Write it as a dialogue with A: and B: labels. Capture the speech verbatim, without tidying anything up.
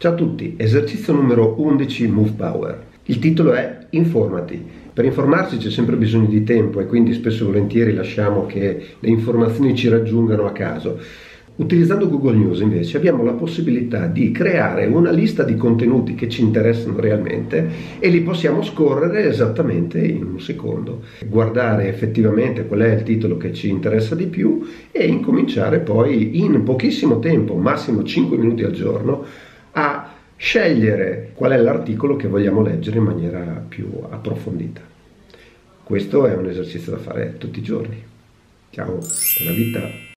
A: Ciao a tutti, esercizio numero undici Move Power. Il titolo è Informati. Per informarsi c'è sempre bisogno di tempo e quindi spesso e volentieri lasciamo che le informazioni ci raggiungano a caso. Utilizzando Google News invece abbiamo la possibilità di creare una lista di contenuti che ci interessano realmente e li possiamo scorrere esattamente in un secondo, guardare effettivamente qual è il titolo che ci interessa di più e incominciare poi in pochissimo tempo, massimo cinque minuti al giorno, a scegliere qual è l'articolo che vogliamo leggere in maniera più approfondita. Questo è un esercizio da fare tutti i giorni. Ciao, buona vita!